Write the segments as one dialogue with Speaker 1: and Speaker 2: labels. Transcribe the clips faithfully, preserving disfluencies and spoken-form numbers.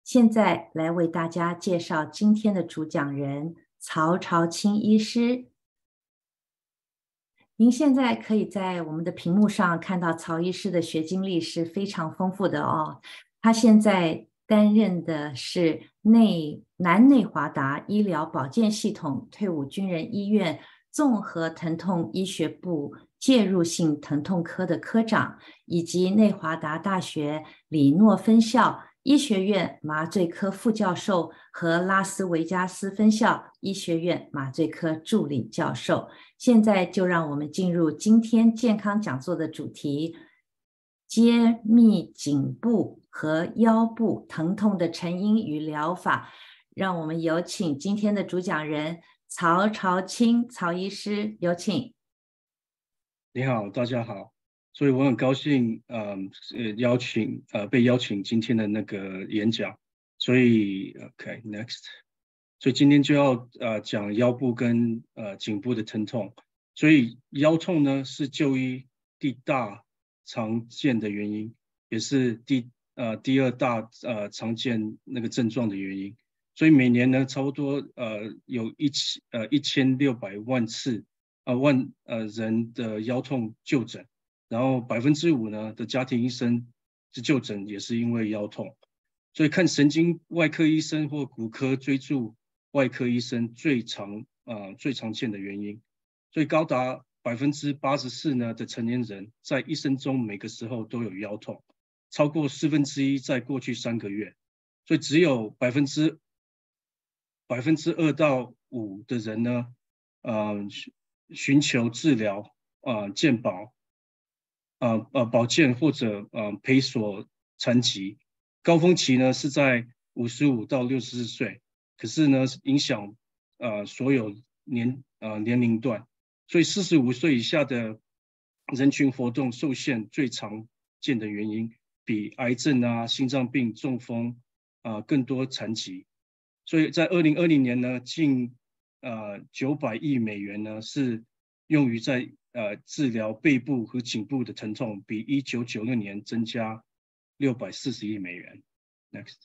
Speaker 1: 现在来为大家介绍今天的主讲人曹朝清医师。您现在可以在我们的屏幕上看到曹医师的学经历是非常丰富的哦。他现在担任的是内南内华达医疗保健系统退伍军人医院综合疼痛医学部介入性疼痛科的科长，以及内华达大学里诺分校医学院麻醉科副教授和拉斯维加斯分校医学院麻醉科助理教授。现在就让我们进入今天健康讲座的主题：揭秘颈部和腰部疼痛的成因与疗法。让我们有请今天的主讲人曹朝清曹医师，有请。
Speaker 2: 你好，大家好。所以我很高兴，呃，邀请呃被邀请今天的那个演讲。所以 OK next， 所以今天就要呃讲腰部跟呃颈部的疼痛。所以腰痛呢是就医第大常见的原因，也是第呃第二大呃常见那个症状的原因。所以每年呢差不多呃有一千呃一千六百万次。呃万呃人的腰痛就诊，然后百分之五呢的家庭医生的就诊也是因为腰痛，所以看神经外科医生或骨科椎柱外科医生最常呃最常见的原因，所以高达百分之八十四呢的成年人在一生中每个时候都有腰痛，超过四分之一在过去三个月，所以只有百分之百分之二到五的人呢，呃。寻求治疗，呃，健保，呃呃保健或者呃陪索残疾，高峰期呢是在五十五到六十四岁，可是呢影响呃所有年呃年龄段，所以四十五岁以下的人群活动受限最常见的原因，比癌症啊、心脏病、中风啊、呃、更多残疾，所以在二零二零年呢，近呃九百亿美元呢是用于在呃治疗背部和颈部的疼痛，比一九九六年增加六百四十亿美元。Next，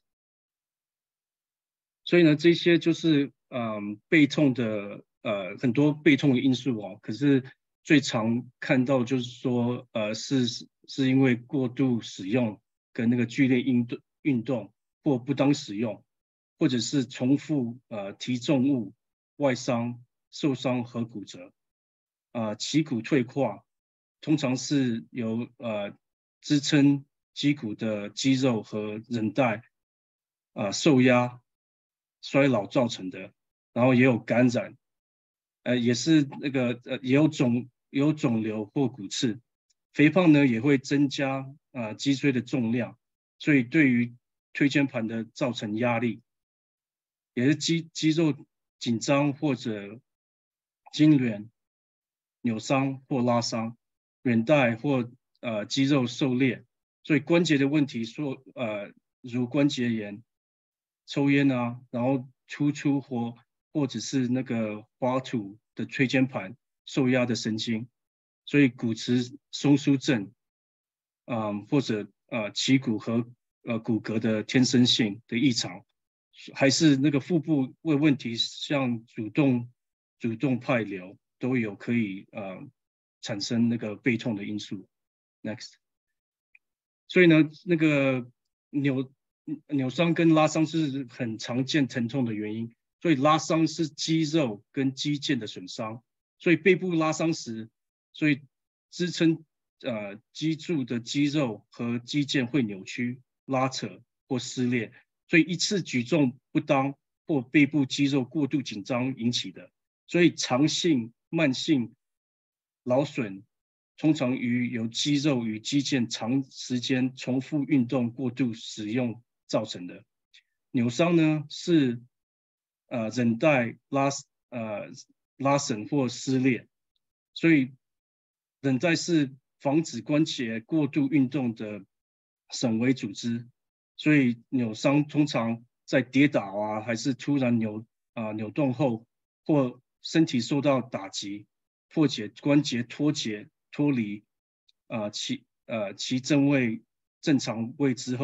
Speaker 2: 所以呢，这些就是嗯背痛的呃很多背痛的因素哦，可是最常看到就是说呃是是因为过度使用跟那个剧烈运动运动或不当使用，或者是重复呃提重物、外伤、受伤和骨折。呃，旗骨退化通常是由呃支撑肌骨的肌肉和韧带呃受压、衰老造成的，然后也有感染，呃，也是那个呃也有肿有肿瘤或骨刺。肥胖呢也会增加呃脊椎的重量，所以对于椎间盘的造成压力，也是肌肌肉紧张或者痉挛。扭伤或拉伤，韧带或呃肌肉受裂，所以关节的问题说呃如关节炎、抽烟啊，然后突出或或者是那个滑土的椎间盘受压的神经，所以骨质松疏症，嗯、呃、或者呃旗骨和呃骨骼的天生性的异常，还是那个腹部为问题，像主动主动派瘤。都有可以呃产生那个背痛的因素。Next， 所以呢，那个扭扭伤跟拉伤是很常见疼痛的原因。所以拉伤是肌肉跟肌腱的损伤，所以背部拉伤时，所以支撑呃脊柱的肌肉和肌腱会扭曲、拉扯或撕裂，所以一次举重不当或背部肌肉过度紧张引起的。所以长性、慢性劳损通常于由肌肉与肌腱长时间重复运动过度使用造成的。扭伤呢是呃韧带拉呃拉伸或撕裂，所以韧带是防止关节过度运动的省维组织，所以扭伤通常在跌倒啊，还是突然扭啊、呃、扭动后，或身体受到打击，破解关节脱节脱离啊、呃、其呃其正位正常位之后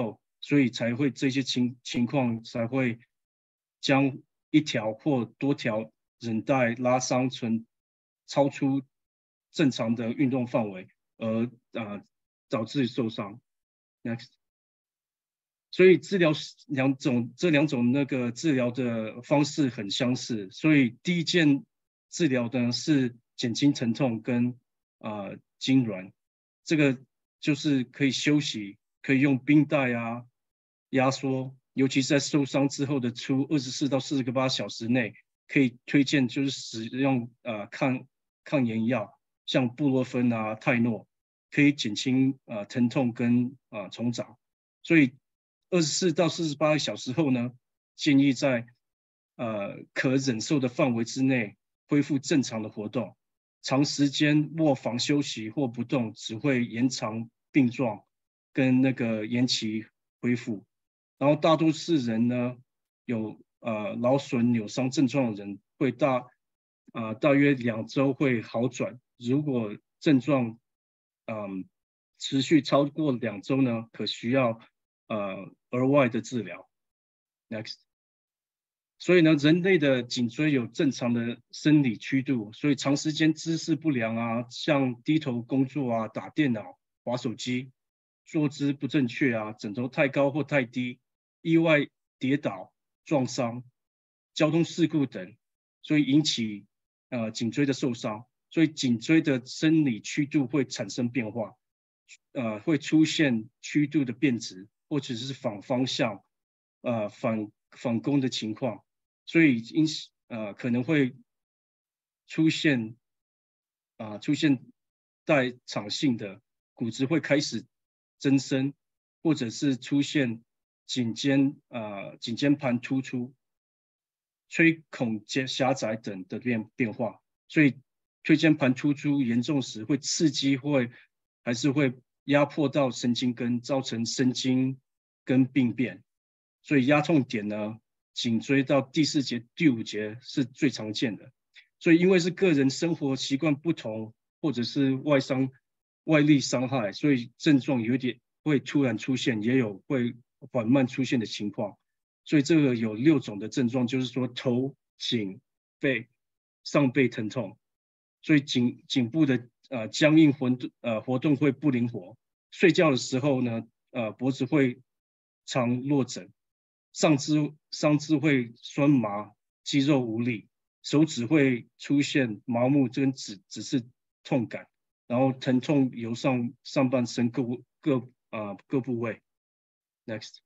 Speaker 2: 所以才会这些情情况才会将一条或多条韧带拉伤成超出正常的运动范围，而啊、呃、导致受伤。Next。所以治疗两种这两种那个治疗的方式很相似，所以第一件治疗呢是减轻疼痛跟啊、呃、痉挛，这个就是可以休息，可以用冰袋啊压缩，尤其是在受伤之后的初二十四到四十八小时内，可以推荐就是使用呃抗抗炎药，像布洛芬啊、泰诺，可以减轻呃疼痛跟啊、呃、重长，所以。二十四到四十八个小时后呢，建议在呃可忍受的范围之内恢复正常的活动。长时间卧房休息或不动只会延长病状跟那个延期恢复。然后大多数人呢，有呃劳损扭伤症状的人会大啊、呃、大约两周会好转。如果症状嗯、呃、持续超过两周呢，可需要呃额外的治疗。Next。所以呢，人类的颈椎有正常的生理曲度，所以长时间姿势不良啊，像低头工作啊、打电脑、滑手机、坐姿不正确啊、枕头太高或太低、意外跌倒、撞伤、交通事故等，所以引起呃颈椎的受伤。所以颈椎的生理曲度会产生变化，呃，会出现曲度的变直，或者是反方向、呃反反弓的情况。所以因呃可能会出现啊、呃、出现代偿性的骨质会开始增生，或者是出现颈肩啊、呃、颈肩盘突出、吹孔狭窄等的变变化。所以椎间盘突出严重时会刺激会还是会压迫到神经根，造成神经根病变。所以压痛点呢，颈椎到第四节、第五节是最常见的。所以因为是个人生活习惯不同，或者是外伤、外力伤害，所以症状有点会突然出现，也有会缓慢出现的情况。所以这个有六种的症状，就是说头、颈、背、上背疼痛。所以颈颈部的呃僵硬活呃活动会不灵活，睡觉的时候呢，呃脖子会常落枕。上肢上肢会酸麻，肌肉无力，手指会出现麻木，跟只只是痛感，然后疼痛由上上半身各各啊、呃、各部位。Next。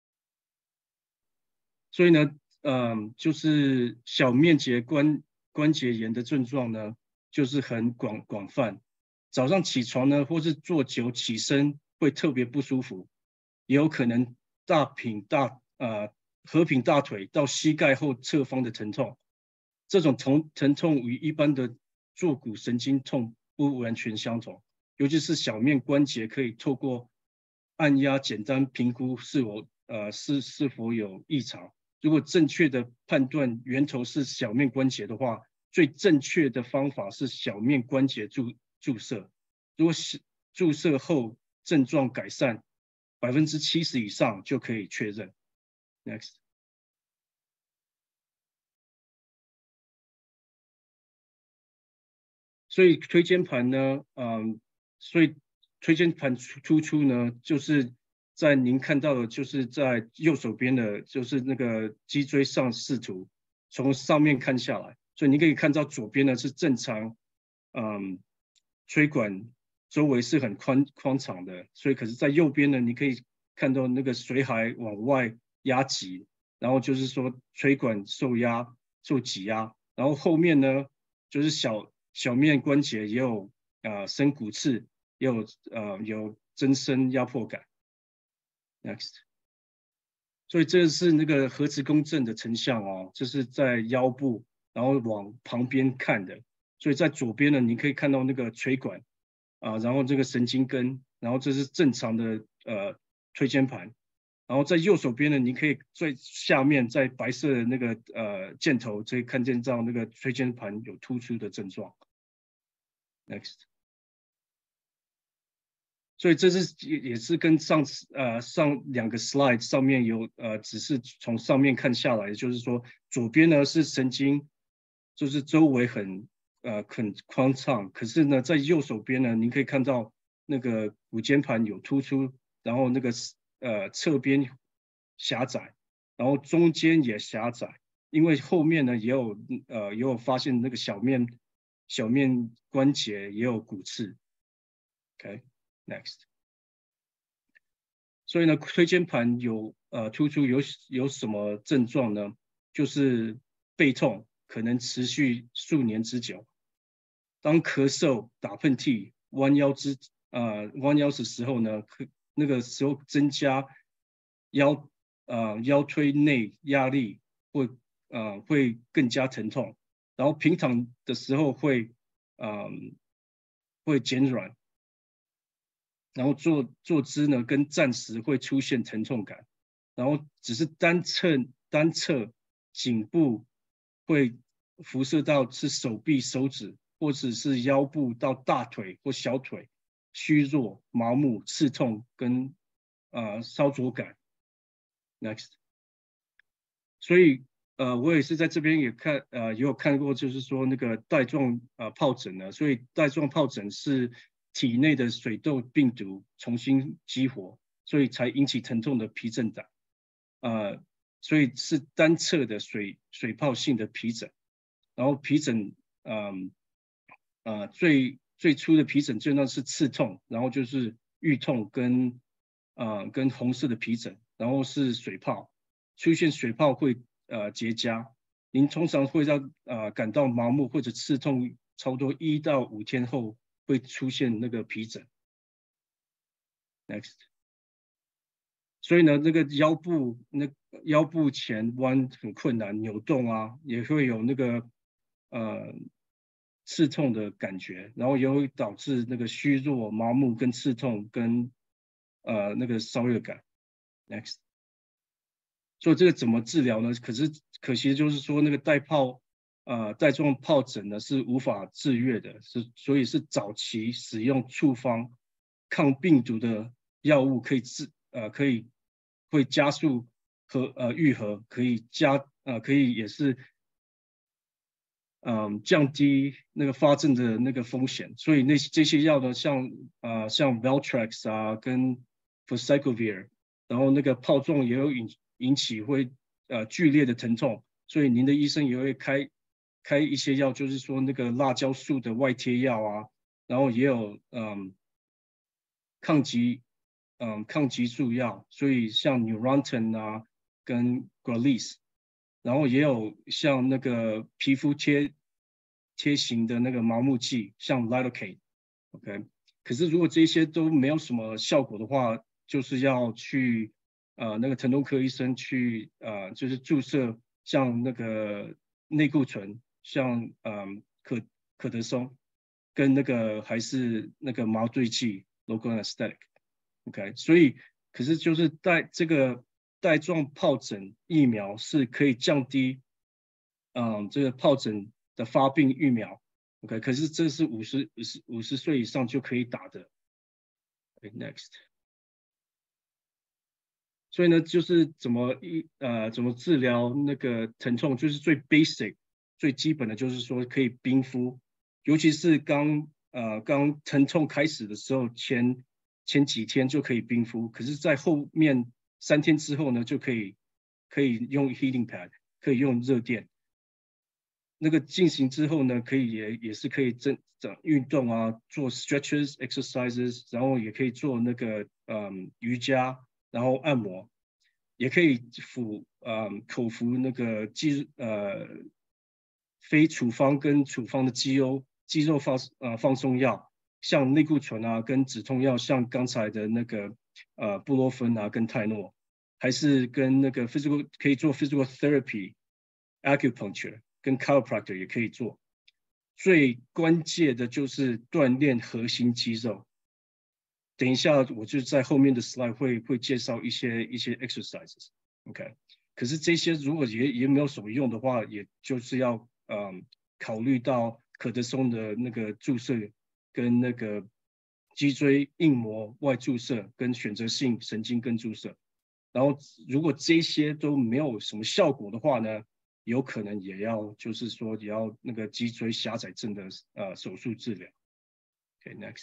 Speaker 2: 所以呢，嗯，就是小面节关关节炎的症状呢，就是很广广泛。早上起床呢，或是坐久起身会特别不舒服，也有可能大品大呃合品大腿到膝盖后侧方的疼痛。这种疼疼痛与一般的坐骨神经痛不完全相同，尤其是小面关节可以透过按压简单评估是否呃是是否有异常。如果正确的判断源头是小面关节的话，最正确的方法是小面关节注注射。如果是注射后症状改善，百分之七十以上就可以确认。Next。所以椎间盘呢，嗯，所以椎间盘突出呢，就是在您看到的，就是在右手边的，就是那个脊椎上视图，从上面看下来，所以你可以看到左边呢是正常，嗯，椎管周围是很宽宽敞的，所以可是在右边呢，你可以看到那个髓骸往外压挤，然后就是说椎管受压受挤压，然后后面呢就是小小面关节也有呃深骨刺，也有呃有增生压迫感。Next。所以这是那个核磁共振的成像哦，就是在腰部，然后往旁边看的。所以在左边呢，你可以看到那个椎管啊，然后这个神经根，然后这是正常的呃椎间盘。然后在右手边呢，你可以最下面在白色的那个呃箭头，可以看见到那个椎间盘有突出的症状。Next。 所以这是也也是跟上次呃上两个 slide 上面有呃只是从上面看下来，就是说左边呢是神经，就是周围很呃很宽敞，可是呢在右手边呢，您可以看到那个骨间盘有突出，然后那个呃侧边狭窄，然后中间也狭窄，因为后面呢也有呃也有发现那个小面小面关节也有骨刺。OK。Next， 所以呢，椎间盘有呃突出有有什么症状呢？就是背痛，可能持续数年之久。当咳嗽、打喷嚏、弯腰之呃弯腰的时候呢，那个时候增加腰呃腰椎内压力会呃会更加疼痛，然后平躺的时候会嗯、呃、会减软。然后坐坐姿呢，跟站时会出现疼痛感，然后只是单侧单侧颈部会辐射到是手臂、手指，或者是腰部到大腿或小腿，虚弱、麻木、刺痛跟呃烧灼感。Next， 所以呃我也是在这边也看呃也有看过，就是说那个带状呃疱疹呢，所以带状疱疹是体内的水痘病毒重新激活，所以才引起疼痛的皮疹胆，呃，所以是单侧的水水泡性的皮疹，然后皮疹，嗯呃最最初的皮疹症状是刺痛，然后就是郁痛跟呃跟红色的皮疹，然后是水泡，出现水泡会呃结痂，您通常会让呃感到麻木或者刺痛，差不多一到五天后会出现那个皮疹。Next， 所以呢，那个腰部那腰部前弯很困难，扭动啊，也会有那个呃刺痛的感觉，然后也会导致那个虚弱、麻木跟刺痛跟呃那个烧热感。Next， 所以这个怎么治疗呢？可是可惜就是说那个带泡呃带状疱疹呢是无法治愈的，是所以是早期使用处方抗病毒的药物可以治呃可以会加速和呃愈合，可以加呃可以也是嗯降低那个发症的那个风险，所以那这些药呢像呃像 Valtrex 啊跟 Forcyclovir， 然后那个泡状也有引引起会呃剧烈的疼痛，所以您的医生也会开开一些药，就是说那个辣椒素的外贴药啊，然后也有嗯抗激嗯抗激素药，所以像 Neurontin 啊跟 Gralis， 然后也有像那个皮肤贴贴型的那个麻木剂，像 Lidocaine，OK， 可是如果这些都没有什么效果的话，就是要去呃那个疼痛科医生去呃就是注射像那个类固醇，像嗯可可得松跟那个还是那个麻醉剂 local anesthetic，OK， 所以可是就是带这个带状疱疹疫苗是可以降低嗯这个疱疹的发病疫苗，OK， 可是这是五十五十五十岁以上就可以打的。Okay, next， 所以呢，就是怎么一呃怎么治疗那个疼痛，就是最 basic 最基本的，就是说可以冰敷，尤其是刚呃刚疼痛开始的时候，前前几天就可以冰敷，可是在后面三天之后呢，就可以可以用 heating pad， 可以用热垫。那个进行之后呢，可以也也是可以增长运动啊，做 stretches exercises，然后也可以做那个嗯瑜伽，然后按摩，也可以服嗯口服那个肌呃非处方跟处方的肌肉肌肉放呃放松药，像类固醇啊跟止痛药，像刚才的那个呃布洛芬啊跟泰诺，还是跟那个 physical 可以做 physical therapy。acupuncture 跟 chiropractor 也可以做，最关键的就是锻炼核心肌肉。等一下，我就在后面的 slide 会会介绍一些一些 exercises，OK。可是这些如果也也没有什么用的话，也就是要嗯考虑到可得松的那个注射跟那个脊椎硬膜外注射跟选择性神经根注射。然后如果这些都没有什么效果的话呢，有可能也要就是说也要那个脊椎狭窄症的呃手术治疗。OK next。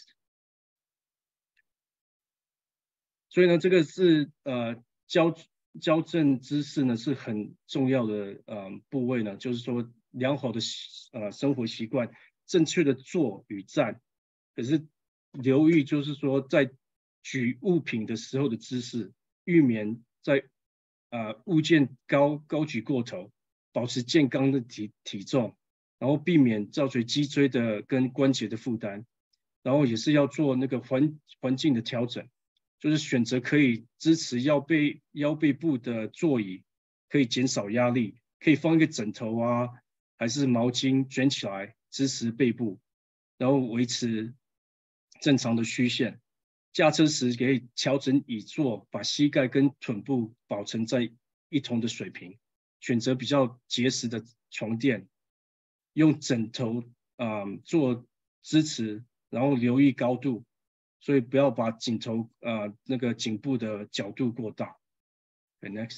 Speaker 2: 所以呢，这个是呃矫矫正姿势呢是很重要的呃部位呢，就是说良好的呃生活习惯，正确的坐与站，可是留意就是说在举物品的时候的姿势，避免在呃物件高高举过头，保持健康的体体重，然后避免造成脊椎的跟关节的负担，然后也是要做那个环环境的调整。就是选择可以支持腰背腰背部的座椅，可以减少压力，可以放一个枕头啊，还是毛巾卷起来支持背部，然后维持正常的虚线。驾车时可以调整椅座，把膝盖跟臀部保持在一同的水平。选择比较结实的床垫，用枕头啊、呃、做支持，然后留意高度。所以不要把颈头呃那个颈部的角度过大。Okay, next。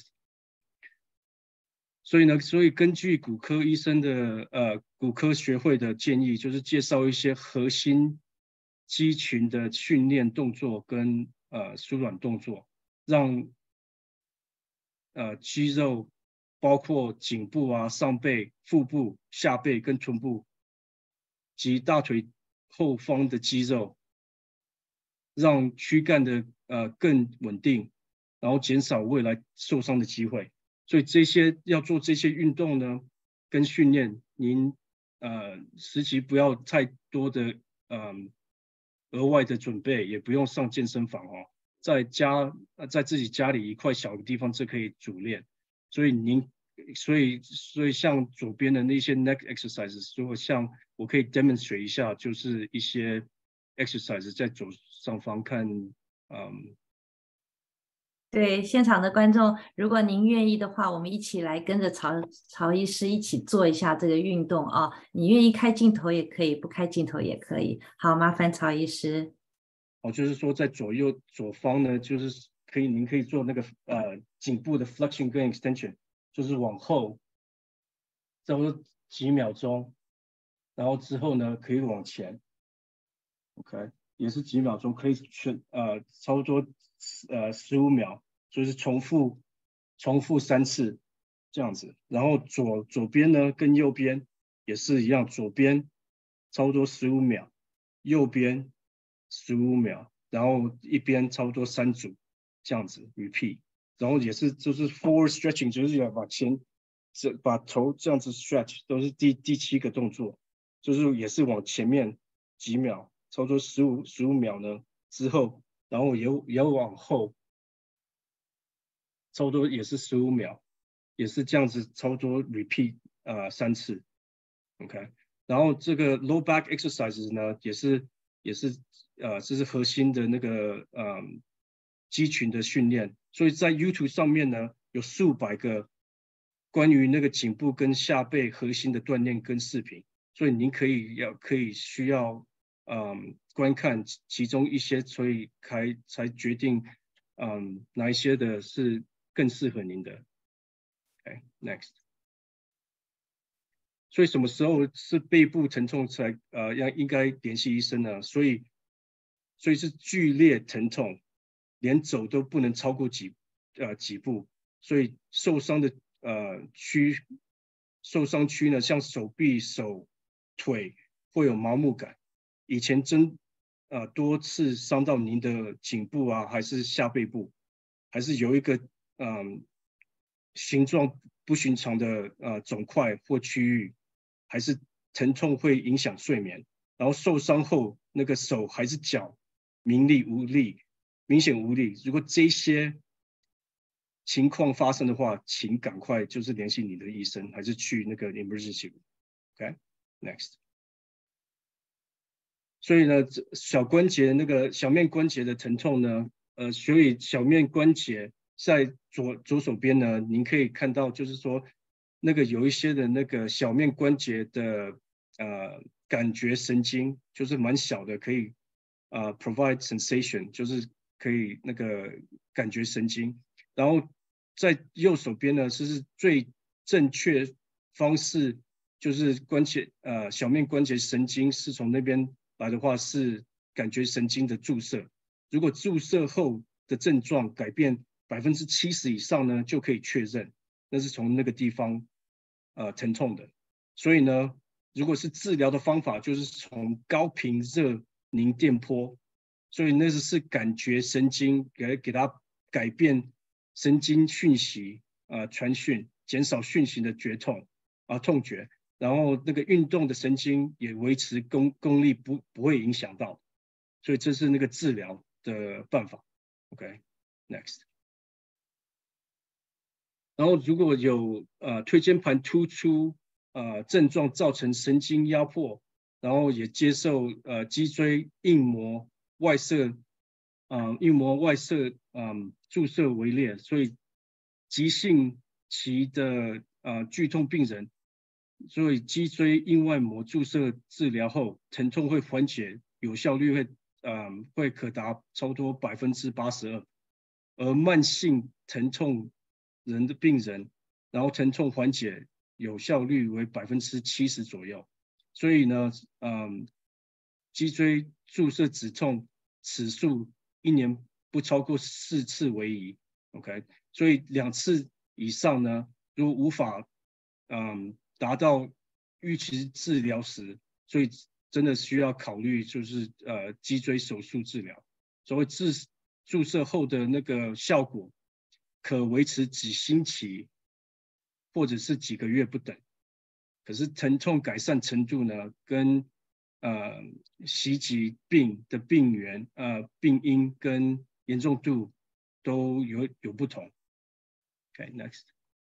Speaker 2: 所以呢，所以根据骨科医生的呃骨科学会的建议，就是介绍一些核心肌群的训练动作跟呃舒缓动作，让呃肌肉包括颈部啊、上背、腹部、下背跟臀部及大腿后方的肌肉。让躯干的呃更稳定，然后减少未来受伤的机会。所以这些要做这些运动呢，跟训练，您呃实际不要太多的嗯、呃、额外的准备，也不用上健身房哦，在家呃在自己家里一块小的地方就可以组练。所以您所以所以像左边的那些 neck exercises， 如果像我可以 demonstrate 一下，就是一些 exercise 在左上方看，嗯，
Speaker 1: 对，现场的观众，如果您愿意的话，我们一起来跟着曹曹医师一起做一下这个运动啊。你愿意开镜头也可以，不开镜头也可以。好，麻烦曹医师。
Speaker 2: 哦，就是说在左右左方呢，就是可以您可以做那个呃颈部的 flexion 跟 extension， 就是往后，差不多几秒钟，然后之后呢可以往前 ，OK， 也是几秒钟，可以全呃差不多呃十五秒，就是重复重复三次这样子。然后左左边呢跟右边也是一样，左边差不多十五秒，右边十五秒，然后一边差不多三组这样子 repeat。然后也是就是 forward stretching， 就是要把前这把头这样子 stretch， 都是第第七个动作，就是也是往前面几秒，差不多十五十五秒呢之后，然后也也往后，差不多也是十五秒，也是这样子，差不多 repeat 呃三次 ，OK。然后这个 low back exercises 呢，也是也是呃这是核心的那个呃肌群的训练，所以在 YouTube 上面呢有数百个关于那个颈部跟下背核心的锻炼跟视频，所以您可以要可以需要嗯观看其中一些，所以才才决定嗯哪一些的是更适合您的。OK next。所以什么时候是背部疼痛才呃要应该联系医生呢？所以所以是剧烈疼痛，连走都不能超过几呃几步，所以受伤的呃区受伤区呢，像手臂、手、腿会有麻木感。以前真呃多次伤到您的颈部啊，还是下背部，还是有一个嗯、呃、形状不寻常的呃肿块或区域，还是疼痛会影响睡眠，然后受伤后那个手还是脚明力无力，明显无力。如果这些情况发生的话，请赶快就是联系你的医生，还是去那个 emergency。OK，next。所以呢，小关节那个小面关节的疼痛呢，呃，所以小面关节在左左手边呢，您可以看到，就是说那个有一些的那个小面关节的呃感觉神经，就是蛮小的，可以呃 provide sensation， 就是可以那个感觉神经。然后在右手边呢，是最正确方式，就是关节呃小面关节神经是从那边来的话，是感觉神经的注射。如果注射后的症状改变百分之七十以上呢，就可以确认那是从那个地方呃疼痛的。所以呢，如果是治疗的方法，就是从高频热凝电波，所以那是感觉神经给给它改变神经讯息呃传讯，减少讯息的觉痛啊、呃、痛觉，然后那个运动的神经也维持功功力不不会影响到，所以这是那个治疗的办法。OK， next。然后如果有呃推肩盘突出呃症状造成神经压迫，然后也接受呃脊椎硬膜外射，呃硬膜外射嗯、呃、注射为列，所以急性期的呃剧痛病人，所以脊椎硬外膜注射治疗后，疼痛会缓解，有效率会呃会可达超多百分之八十二，而慢性疼痛人的病人，然后疼痛缓解有效率为百分之七十左右。所以呢，嗯，脊椎注射止痛次数一年不超过四次为宜。OK， 所以两次以上呢，如果无法嗯达到预期治疗时，所以真的需要考虑就是呃脊椎手术治疗。所谓注注射后的那个效果，可维持几星期或者是几个月不等。可是疼痛改善程度呢，跟呃袭击病的病源、呃病因跟严重度都有有不同。OK， next。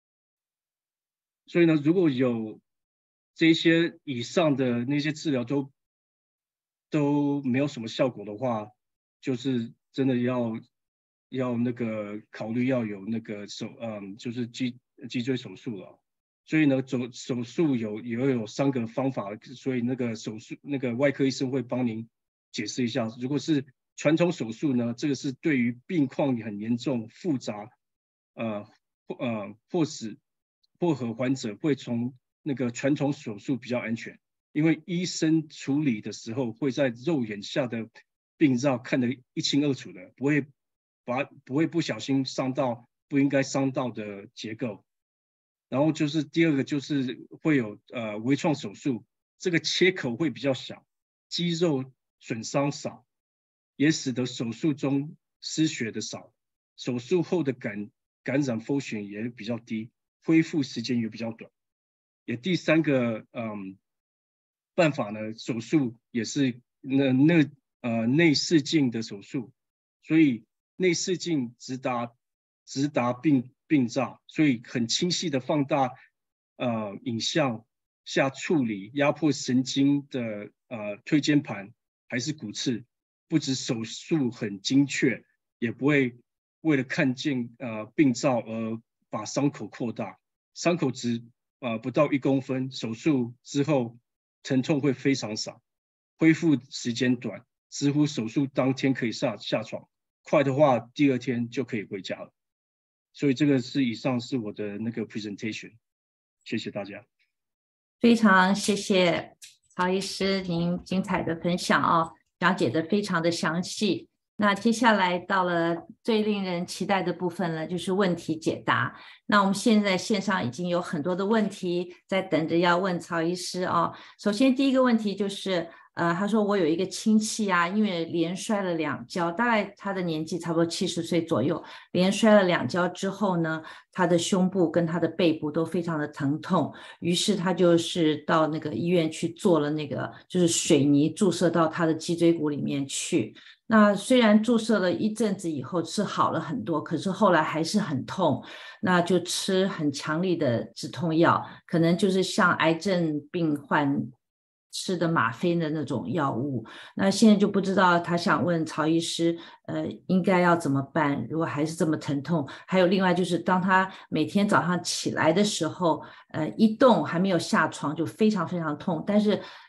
Speaker 2: 所以呢，如果有这些以上的那些治疗都都没有什么效果的话，就是真的要要那个考虑要有那个手嗯，就是脊脊椎手术了。所以呢，手手术有也有三个方法，所以那个手术那个外科医生会帮您解释一下。如果是传统手术呢，这个是对于病况很严重复杂，呃呃或是或和患者会从那个传统手术比较安全。因为医生处理的时候会在肉眼下的病灶看得一清二楚的，不会把不会不小心伤到不应该伤到的结构。然后就是第二个就是会有呃微创手术，这个切口会比较小，肌肉损伤少，也使得手术中失血的少，手术后的感感染风险也比较低，恢复时间也比较短。也第三个嗯。办法呢，手术也是那那呃内视镜的手术，所以内视镜直达直达病病灶，所以很清晰的放大呃影像下处理压迫神经的呃推肩盘还是骨刺，不止手术很精确，也不会为了看见呃病灶而把伤口扩大，伤口只呃不到一公分，手术之后疼痛会非常少，恢复时间短，几乎手术当天可以下下床，快的话第二天就可以回家了。所以这个是以上是我的那个 presentation， 谢谢大家。
Speaker 1: 非常谢谢曹医师您精彩的分享哦，讲解的非常的详细。那接下来到了最令人期待的部分了，就是问题解答。那我们现在线上已经有很多的问题在等着要问曹医师哦。首先第一个问题就是，呃，他说我有一个亲戚啊，因为连摔了两跤，大概他的年纪差不多七十岁左右，连摔了两跤之后呢，他的胸部跟他的背部都非常的疼痛，于是他就是到那个医院去做了那个就是水泥注射到他的脊椎骨里面去。那虽然注射了一阵子以后是好了很多，可是后来还是很痛，那就吃很强力的止痛药，可能就是像癌症病患吃的吗啡的那种药物。那现在就不知道他想问曹医师，呃，应该要怎么办？如果还是这么疼痛，还有另外就是当他每天早上起来的时候，呃，一动还没有下床就非常非常痛，但是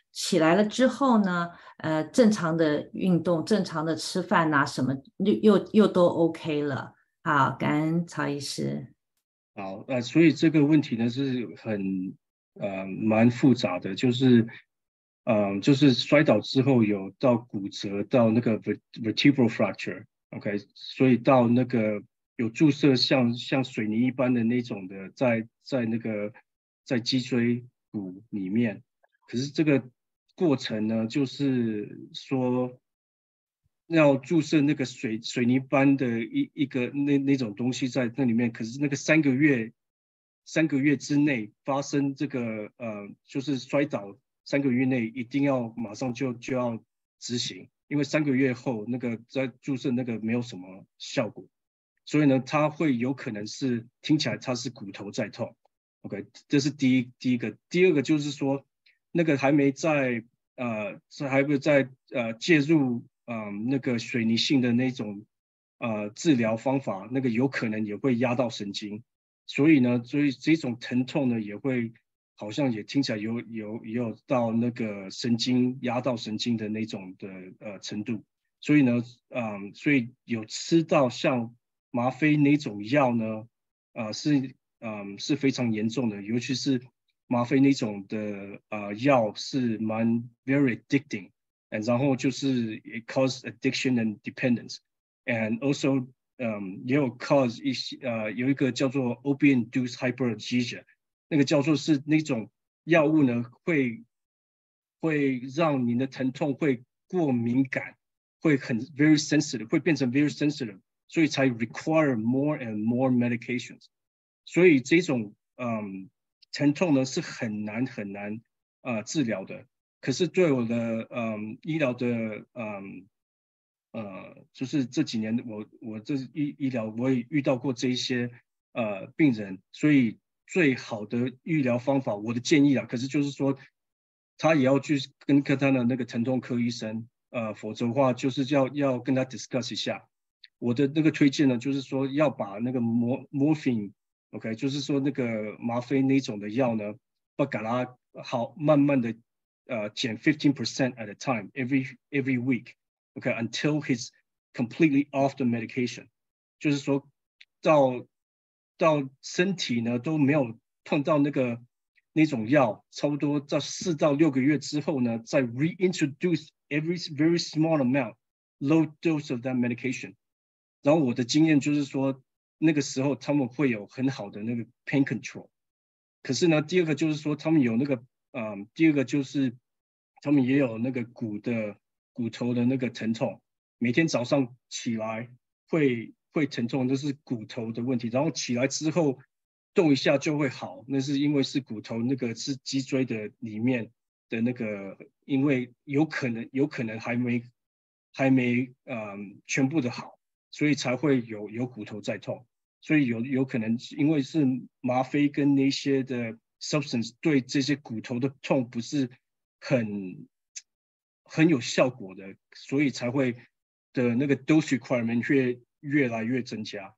Speaker 1: 起来了之后呢，呃，正常的运动、正常的吃饭啊，什么又又又都 OK 了。好，感恩曹医师。
Speaker 2: 好，呃，所以这个问题呢是很呃蛮复杂的，就是嗯、呃，就是摔倒之后有到骨折到那个 vertebral fracture，OK，、okay? 所以到那个有注射像像水泥一般的那种的在在那个在脊椎骨里面，可是这个过程呢，就是说要注射那个水水泥般的一一个那那种东西在那里面，可是那个三个月三个月之内发生这个呃就是摔倒三个月内一定要马上就就要执行，因为三个月后那个在注射那个没有什么效果，所以呢它会有可能是听起来它是骨头在痛。OK， 这是第一第一个，第二个就是说那个还没在呃这还没在呃介入嗯、呃、那个水泥性的那种呃治疗方法，那个有可能也会压到神经，所以呢，所以这种疼痛呢也会好像也听起来有有也有到那个神经压到神经的那种的呃程度，所以呢，嗯，所以有吃到像吗啡那种药呢，呃是嗯是非常严重的，尤其是吗啡那种的呃药是蛮 very addicting，然后就是 it cause addiction and dependence，and also 嗯也有 cause 一些呃有一个叫做 opiate-induced hyperalgesia，那个叫做是那种药物呢会会让你的疼痛会过敏感，会很 very sensitive， 会变成 very sensitive， 所以才 require more and more medications。所以这种嗯疼痛呢是很难很难呃治疗的。可是对我的嗯医疗的嗯呃就是这几年我我这医医疗我也遇到过这一些呃病人，所以最好的医疗方法我的建议啊，可是就是说他也要去跟跟他的那个疼痛科医生，呃否则的话就是要要跟他 discuss 一下。我的那个推荐呢，就是说要把那个 morphine，OK， 就是说那个吗啡那种的药呢，要给它好慢慢的呃减 fifteen percent at a time every every week，OK，until he's completely off the medication， 就是说到到身体呢都没有碰到那个那种药，差不多在四到六个月之后呢，再 reintroduce every very small amount low dose of that medication。然后我的经验就是说，那个时候他们会有很好的那个 pain control。可是呢，第二个就是说，他们有那个，嗯，第二个就是他们也有那个骨的骨头的那个疼痛，每天早上起来会会疼痛，这是骨头的问题。然后起来之后动一下就会好，那是因为是骨头那个是脊椎的里面的那个，因为有可能有可能还没还没嗯全部的好。所以才会有有骨头在痛，所以有有可能因为是吗啡跟那些的 substance 对这些骨头的痛不是很很有效果的，所以才会的那个 dose requirement 越越来越增加。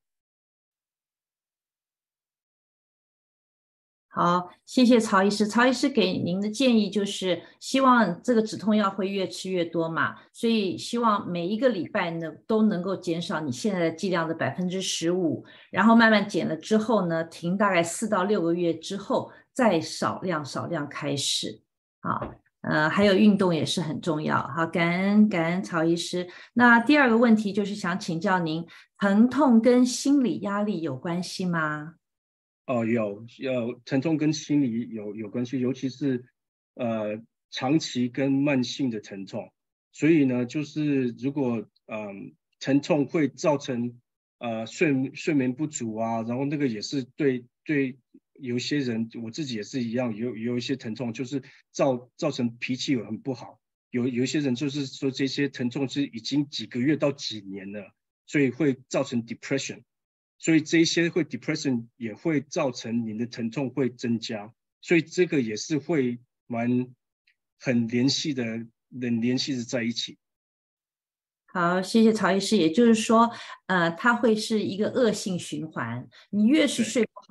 Speaker 1: 好，谢谢曹医师。曹医师给您的建议就是，希望这个止痛药会越吃越多嘛，所以希望每一个礼拜呢都能够减少你现在的剂量的百分之十五，然后慢慢减了之后呢，停大概四到六个月之后，再少量少量开始。好，呃，还有运动也是很重要。好，感恩感恩曹医师。那第二个问题就是想请教您，疼痛跟心理压力有关系吗？
Speaker 2: 哦，有有疼痛跟心理有有关系，尤其是呃长期跟慢性的疼痛。所以呢，就是如果嗯疼痛会造成呃睡睡眠不足啊，然后那个也是对对有些人，我自己也是一样，有有一些疼痛就是造造成脾气很不好。有有一些人就是说这些疼痛是已经几个月到几年了，所以会造成 depression。所以这一些会 depression 也会造成你的疼痛会增加，所以这个也是会蛮很联系的，很联系的在一起。
Speaker 1: 好，谢谢曹医师。也就是说，呃，它会是一个恶性循环。你越是
Speaker 2: 对
Speaker 1: 睡不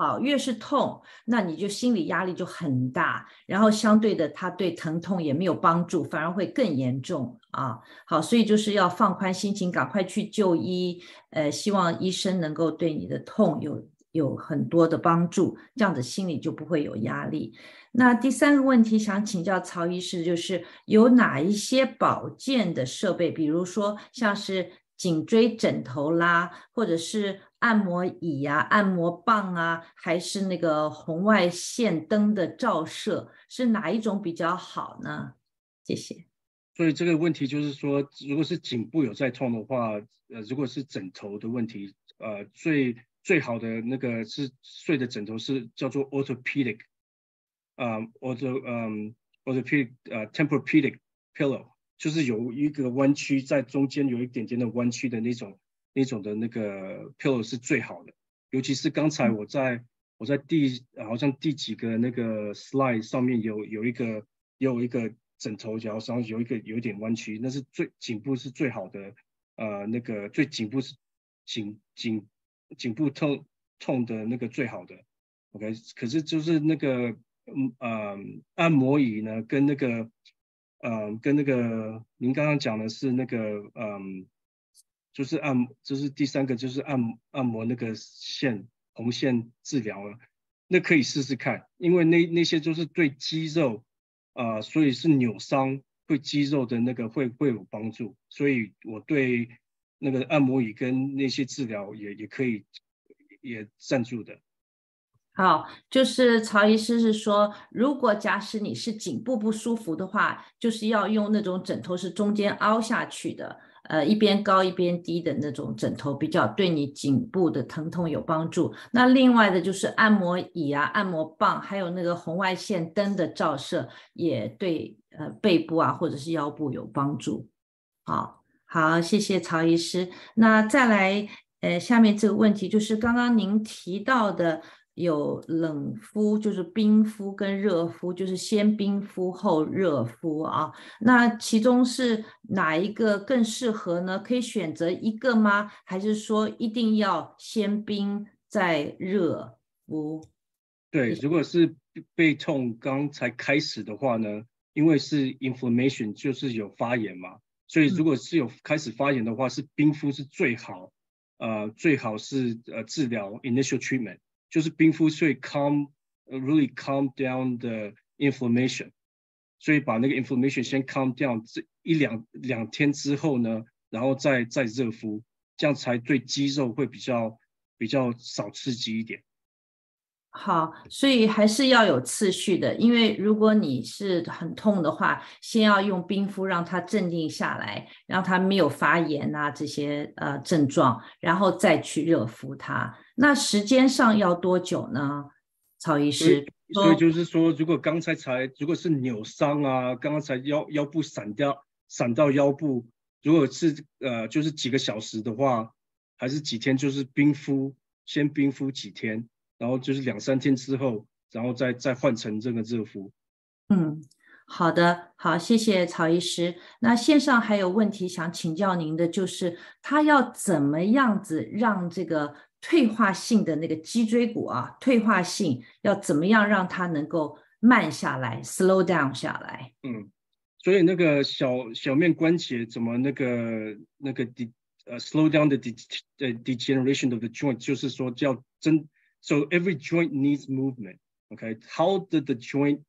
Speaker 1: 好，越是痛，那你就心理压力就很大，然后相对的，它对疼痛也没有帮助，反而会更严重啊。好，所以就是要放宽心情，赶快去就医，呃，希望医生能够对你的痛有有很多的帮助，这样子心里就不会有压力。那第三个问题想请教曹医师，就是有哪一些保健的设备，比如说像是颈椎枕头啦，或者是按摩椅啊、按摩棒啊，还是那个红外线灯的照射，是哪一种比较好呢？谢谢。
Speaker 2: 所以这个问题就是说，如果是颈部有在痛的话，呃，如果是枕头的问题，呃，最最好的那个是睡的枕头是叫做 orthopedic， 啊、呃、，ortho 嗯、呃、orthopedic 呃 tempur-pedic pillow， 就是有一个弯曲在中间有一点点的弯曲的那种那种的那个 pillow 是最好的。尤其是刚才我在我在第好像第几个那个 slide 上面有有一个有一个枕头脚上有一个有一点弯曲，那是最颈部是最好的，呃，那个最颈部是颈颈颈部痛痛的那个最好的。OK， 可是就是那个嗯呃按摩椅呢，跟那个呃跟那个您刚刚讲的是那个嗯。就是按，就是第三个就是按按摩那个线红线治疗了，那可以试试看，因为那那些就是对肌肉，啊、呃，所以是扭伤对肌肉的那个会会有帮助，所以我对那个按摩椅跟那些治疗也也可以也赞助的。
Speaker 1: 好，就是曹医师是说，如果假使你是颈部不舒服的话，就是要用那种枕头是中间凹下去的，呃，一边高一边低的那种枕头，比较对你颈部的疼痛有帮助。那另外的就是按摩椅啊、按摩棒，还有那个红外线灯的照射，也对呃背部啊或者是腰部有帮助。好，好，谢谢曹医师。那再来，呃，下面这个问题就是刚刚您提到的有冷敷，就是冰敷跟热敷，就是先冰敷后热敷啊。那其中是哪一个更适合呢？可以选择一个吗？还是说一定要先冰再热敷？
Speaker 2: 对，如果是背痛刚才开始的话呢，因为是 inflammation， 就是有发炎嘛，所以如果是有开始发炎的话，是冰敷是最好，呃，最好是呃治疗 initial treatment， 就是冰敷所以 calm，uh, really calm down the inflammation， 所以把那个 inflammation 先 calm down， 这一两两天之后呢，然后再再热敷，这样才对肌肉会比较比较少刺激一点。
Speaker 1: 好，所以还是要有次序的，因为如果你是很痛的话，先要用冰敷让它镇定下来，让它没有发炎啊这些呃症状，然后再去热敷它。那时间上要多久呢？曹医
Speaker 2: 所以，
Speaker 1: 师
Speaker 2: 所以
Speaker 1: 说，
Speaker 2: 就是说，如果刚才才如果是扭伤啊，刚刚才腰腰部闪掉，闪到腰部，如果是呃就是几个小时的话，还是几天，就是冰敷，先冰敷几天，然后就是两三天之后，然后再再换成这个热敷。
Speaker 1: 嗯，好的，好，谢谢曹医师。那线上还有问题想请教您的，就是他要怎么样子让这个退化性的那个脊椎骨啊，退化性要怎么样让它能够慢下来，slow down 下来？
Speaker 2: 嗯，所以那个小小面关节怎么那个那个 de 呃 slow down the de, the degeneration of the joint， 就是说叫真 so every joint needs movement. Okay, how did the joint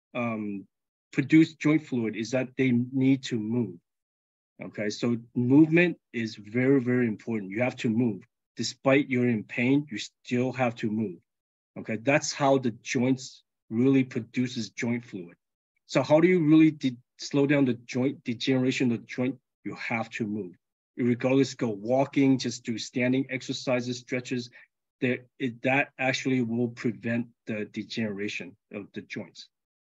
Speaker 2: um, produce joint fluid is that they need to move. Okay, so movement is very, very important. You have to move. Despite you're in pain, you still have to move. Okay, that's how the joints really produces joint fluid. So how do you really de- slow down the joint degeneration of the joint? You have to move. Regardless, go walking, just do standing exercises, stretches. That it, that actually will prevent the degeneration of the joints.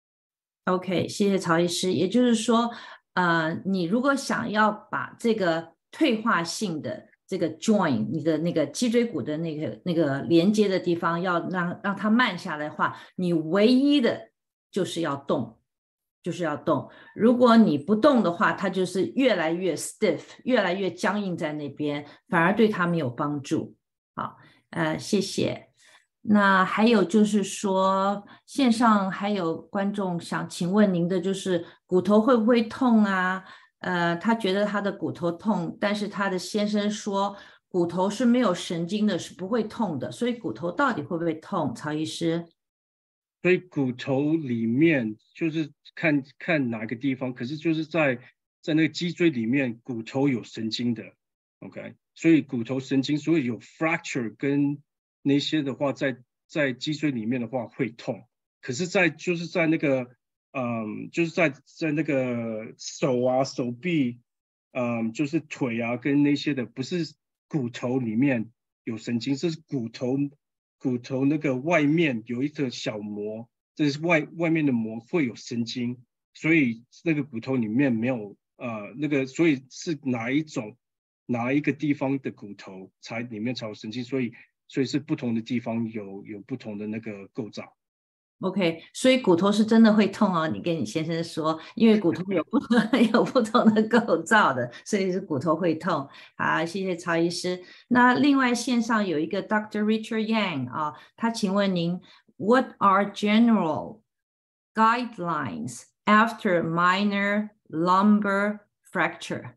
Speaker 1: OK，谢谢曹医师。也就是说，呃，你如果想要把这个退化性的这个 joint，你的那个脊椎骨的那个那个连接的地方，要让让它慢下来的话，你唯一的就是要动，就是要动。如果你不动的话，它就是越来越 stiff，越来越僵硬在那边，反而对它没有帮助。好，呃，谢谢。 那还有就是说，线上还有观众想请问您的，就是骨头会不会痛啊？呃，他觉得他的骨头痛，但是他的先生说骨头是没有神经的，是不会痛的，所以骨头到底会不会痛？曹医师？
Speaker 2: 所以骨头里面就是看看哪个地方，可是就是在在那个脊椎里面，骨头有神经的，OK，所以骨头神经，所以有 fracture 跟那些的话，在在脊椎里面的话会痛，可是在，就是在那个，嗯，就是在在那个手啊手臂，嗯，就是腿啊跟那些的，不是骨头里面有神经，这是骨头骨头那个外面有一个小膜，这是外外面的膜会有神经，所以那个骨头里面没有呃那个，所以是哪一种哪一个地方的骨头才里面才有神经，所以所以是不同的地方有有不同的那个构造。
Speaker 1: OK，所以骨头是真的会痛哦。你跟你先生说，因为骨头有不有不同的构造的，所以是骨头会痛。好，谢谢曹医师。那另外线上有一个 Doctor Richard Yang 啊，他请问您，What are general guidelines after minor lumbar fracture?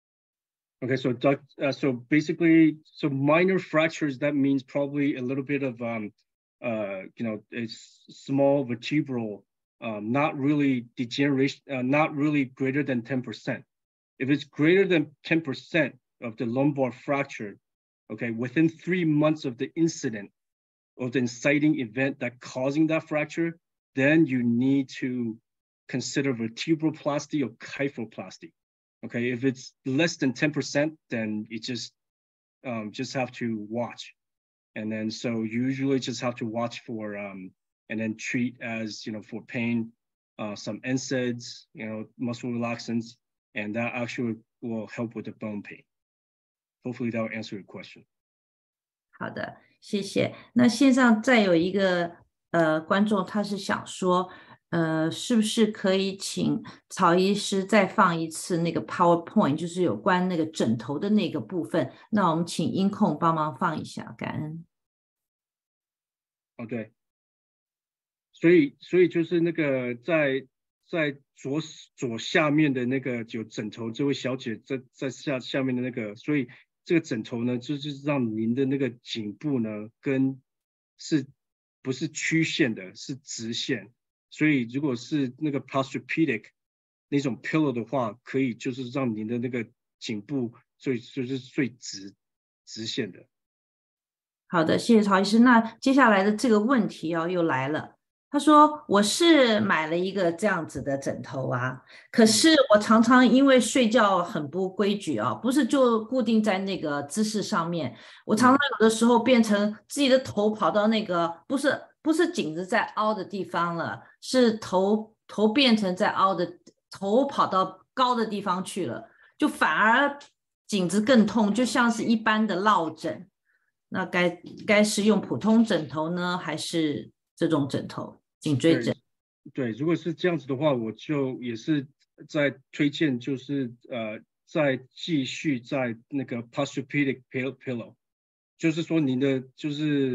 Speaker 2: Okay, so uh, so basically, so minor fractures, that means probably a little bit of um, uh, you know, it's small vertebral, um, not really degeneration, uh, not really greater than ten percent. If it's greater than ten percent of the lumbar fracture, okay, within three months of the incident or the inciting event that causing that fracture, then you need to consider vertebroplasty or kyphoplasty. Okay, if it's less than ten percent, then you just um, just have to watch. And then so usually just have to watch for um, and then treat as, you know, for pain, uh, some N SAIDs, you know, muscle relaxants, and that actually will help with the bone pain. Hopefully that will answer your question.
Speaker 1: 好的，谢谢。那线上再有一个呃观众，他是想说，呃，是不是可以请曹医师再放一次那个 PowerPoint，就是有关那个枕头的那个部分？那我们请音控帮忙放一下，感恩。
Speaker 2: 哦，对，所以所以就是那个在在左左下面的那个有枕头，这位小姐在在下下面的那个，所以这个枕头呢，就是让您的那个颈部呢，跟是不是曲线的，是直线。所以如果是那个 Posturepedic 那种 pillow 的话，可以就是让您的那个颈部最就是最直直线的。
Speaker 1: 好的，谢谢曹医师。那接下来的这个问题哦，又来了。他说：“我是买了一个这样子的枕头啊，可是我常常因为睡觉很不规矩啊，不是就固定在那个姿势上面，我常常有的时候变成自己的头跑到那个不是不是颈子在凹的地方了，是头头变成在凹的，头跑到高的地方去了，就反而颈子更痛，就像是一般的落枕。那该该是用普通枕头呢，还是这种枕头？”颈椎枕。
Speaker 2: 对，如果是这样子的话，我就也是在推荐，就是呃，再继续在那个 Posturepedic pillow， 就是说您的就是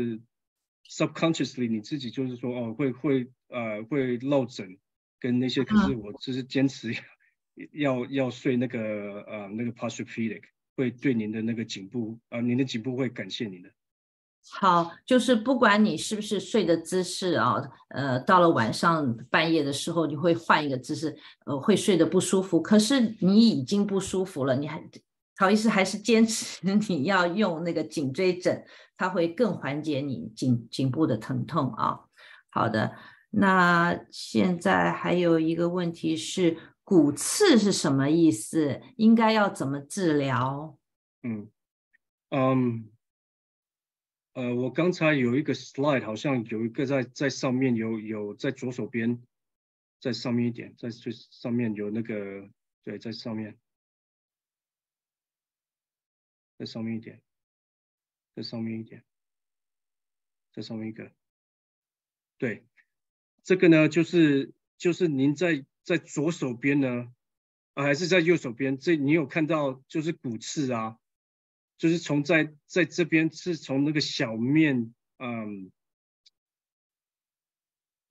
Speaker 2: subconsciously 你自己就是说哦会会呃会落枕跟那些，可是我就是坚持要要睡那个呃那个 Posturepedic， 会对您的那个颈部啊、呃，您的颈部会感谢您的。
Speaker 1: 好，就是不管你是不是睡的姿势啊，呃，到了晚上半夜的时候，你会换一个姿势，呃，会睡得不舒服。可是你已经不舒服了，你还曹医师还是坚持你要用那个颈椎枕，它会更缓解你颈颈部的疼痛啊。好的，那现在还有一个问题是，骨刺是什么意思？应该要怎么治疗？
Speaker 2: 嗯嗯。呃，我刚才有一个 slide， 好像有一个在在上面有有在左手边，在上面一点，在最上面有那个，对，在上面，在上面一点，在上面一点，在上面一个，对，这个呢就是就是您在在左手边呢，啊还是在右手边？这你有看到就是骨刺啊？就是从在在这边是从那个小面，嗯，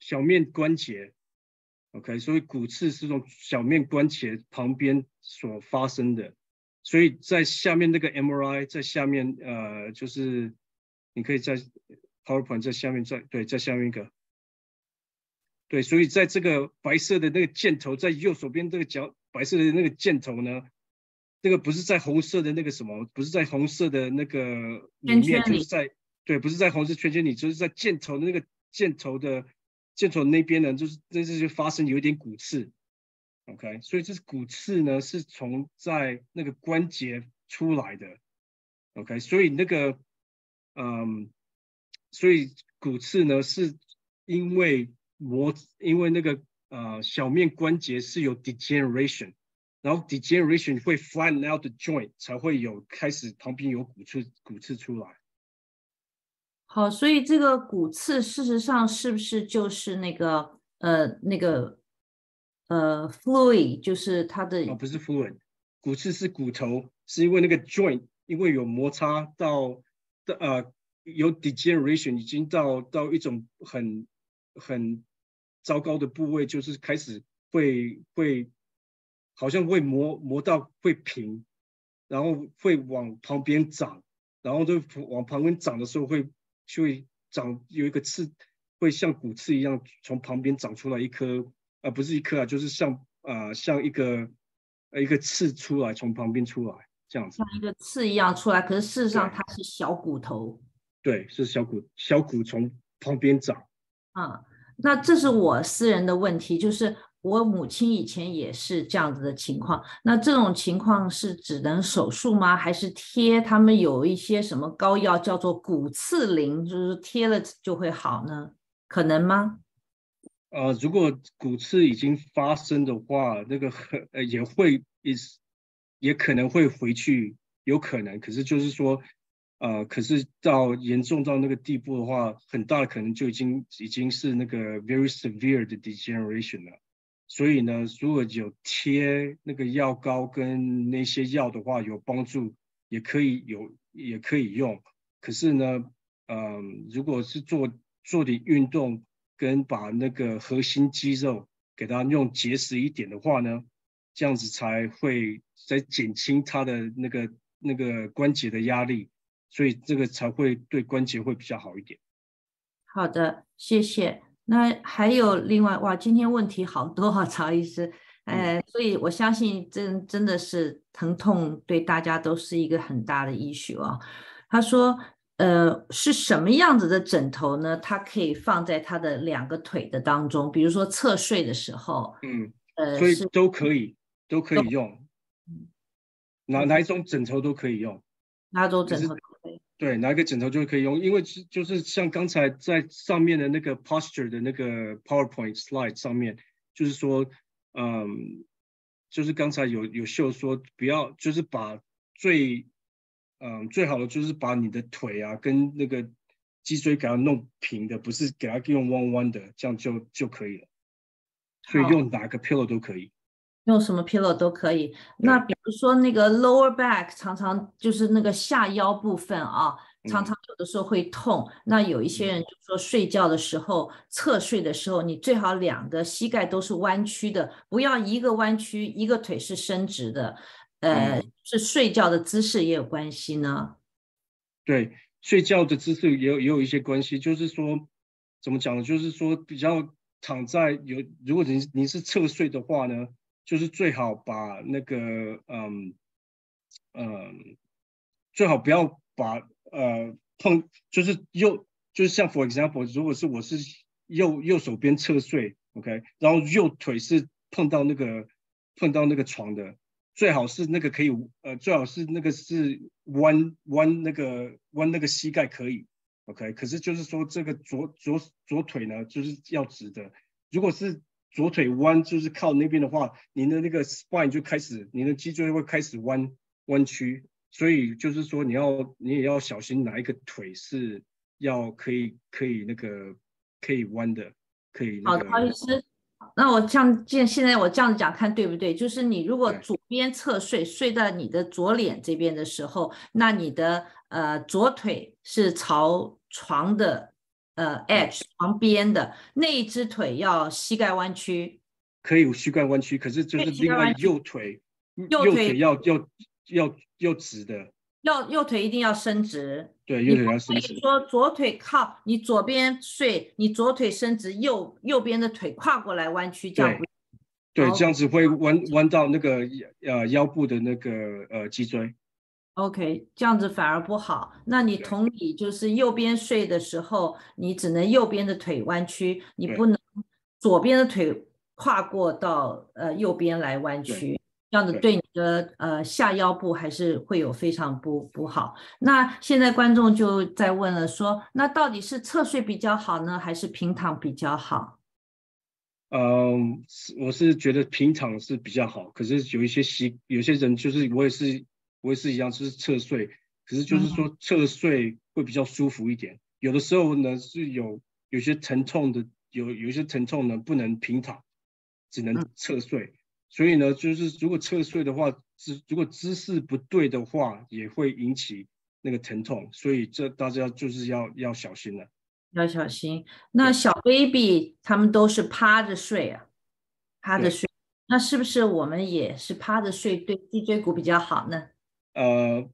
Speaker 2: 小面关节 ，OK， 所以骨刺是从小面关节旁边所发生的。所以在下面那个 M R I， 在下面呃，就是你可以在 PowerPoint 在下面再对，在下面一个，对，所以在这个白色的那个箭头，在右手边这个角白色的那个箭头呢，那个不是在红色的那个什么，不是在红色的那个里面，就是在对，不是在红色圈圈里，就是在箭头的那个箭头的箭头那边呢，就是这就发生有一点骨刺。OK， 所以这是骨刺呢，是从在那个关节出来的。OK， 所以那个，嗯，所以骨刺呢，是因为磨，因为那个呃小面关节是有 degeneration， 然后 degeneration 会 flatten out the joint， 才会有开始旁边有骨刺骨刺出来。
Speaker 1: 好，所以这个骨刺事实上是不是就是那个呃那个？呃 ，fluid 就是它的
Speaker 2: 哦，不是 fluid， 骨刺是骨头，是因为那个 joint 因为有摩擦到呃有 degeneration， 已经到到一种很很糟糕的部位，就是开始会会好像会磨磨到会平，然后会往旁边长，然后就往旁边长的时候会就会长有一个刺，会像骨刺一样从旁边长出来一颗。啊、呃，不是一颗啊，就是像啊、呃、像一个呃一个刺出来，从旁边出来这样子，
Speaker 1: 像一个刺一样出来，可是事实上它是小骨头。
Speaker 2: 对，是小骨小骨从旁边长。
Speaker 1: 啊，那这是我私人的问题，就是我母亲以前也是这样子的情况。那这种情况是只能手术吗？还是贴他们有一些什么膏药叫做骨刺灵，就是贴了就会好呢？可能吗？
Speaker 2: 呃，如果骨刺已经发生的话，那个呃也会也也可能会回去，有可能。可是就是说，呃，可是到严重到那个地步的话，很大的可能就已经已经是那个 very severe 的 degeneration 了。所以呢，如果有贴那个药膏跟那些药的话，有帮助，也可以有也可以用。可是呢，嗯、呃，如果是做做点运动，跟把那个核心肌肉给它用结实一点的话呢，这样子才会再减轻它的那个那个关节的压力，所以这个才会对关节会比较好一点。
Speaker 1: 好的，谢谢。那还有另外，哇，今天问题好多啊，曹医师。呃，所以我相信真真的是疼痛对大家都是一个很大的 issue 啊。他说，呃，是什么样子的枕头呢？它可以放在他的两个腿的当中，比如说侧睡的时候，
Speaker 2: 嗯，
Speaker 1: 呃，
Speaker 2: 所以
Speaker 1: 是
Speaker 2: 都可以都可以用，哪哪
Speaker 1: OK，
Speaker 2: 一种枕头都可以用。
Speaker 1: 哪种枕头
Speaker 2: 可是
Speaker 1: 都可以。
Speaker 2: 对，哪一个枕头就可以用，因为就是像刚才在上面的那个 posture 的那个 PowerPoint slide 上面，就是说，嗯，就是刚才有有秀说，不要就是把最，嗯，最好的就是把你的腿啊跟那个脊椎给它弄平的，不是给它用弯弯的，这样就就可以了。所以
Speaker 1: 好。
Speaker 2: 用哪个 pillow 都可以。
Speaker 1: 用什么 pillow 都可以。那
Speaker 2: 对，
Speaker 1: 比如说那个 lower back，常常就是那个下腰部分啊，常常
Speaker 2: 嗯
Speaker 1: 有的时候会痛。那有一些
Speaker 2: 嗯
Speaker 1: 人就说睡觉的时候，侧睡的时候，你最好两个膝盖都是弯曲的，不要一个弯曲，一个腿是伸直的。呃，
Speaker 2: 嗯，
Speaker 1: 是睡觉的姿势也有关系呢。
Speaker 2: 对，睡觉的姿势也有也有一些关系，就是说怎么讲呢？就是说比较躺在有，如果你你是侧睡的话呢，就是最好把那个嗯嗯，最好不要把呃碰，就是右就是像 for example，如果是我是右右手边侧睡，OK，然后右腿是碰到那个碰到那个床的，最好是那个可以呃最好是那个是弯弯那个弯那个膝盖可以，OK，可是就是说这个左左左腿呢就是要直的，如果是左腿弯就是靠那边的话，你的那个 spine 就开始你的脊椎会开始弯弯曲。所以就是说，你要你也要小心哪一个腿是要可以可以那个可以弯的，可以那
Speaker 1: 好的，
Speaker 2: 个
Speaker 1: 不好意思。那我这样，现现在我这样子讲，看对不对？就是你如果
Speaker 2: 对
Speaker 1: 左边侧睡，睡在你的左脸这边的时候，那你的呃左腿是朝床的呃 edge 旁边的那一只腿要膝盖弯曲，
Speaker 2: 可以膝盖弯曲，可是就是另外右腿右腿要要要要直的，
Speaker 1: 右右腿一定要伸直。
Speaker 2: 对，右腿要伸直。
Speaker 1: 你说左腿靠你左边睡，你左腿伸直，右右边的腿跨过来弯曲，这样不
Speaker 2: 对，这样子会弯弯到那个呃腰部的那个呃脊椎。
Speaker 1: OK，这样子反而不好。那你同理，就是右边睡的时候，你只能右边的腿弯曲，你不能左边的腿跨过到呃右边来弯曲，这样子对你的呃下腰部还是会有非常不不好。那现在观众就在问了说，那到底是侧睡比较好呢，还是平躺比较好？
Speaker 2: 嗯，我是觉得平躺是比较好，可是有一些习，有些人就是我也是我也是一样，就是侧睡，可是就是说侧睡会比较舒服一点。有的时候呢是有有些疼痛的，有有一些疼痛呢不能平躺，只能侧睡。所以呢，就是如果侧睡的话，姿如果姿势不对的话，也会引起那个疼痛，所以这大家就是要要小心了。
Speaker 1: 要小心。那小 baby 他们都是趴着睡啊，趴着睡。那是不是我们也是趴着睡对脊椎骨比较好呢？
Speaker 2: 呃，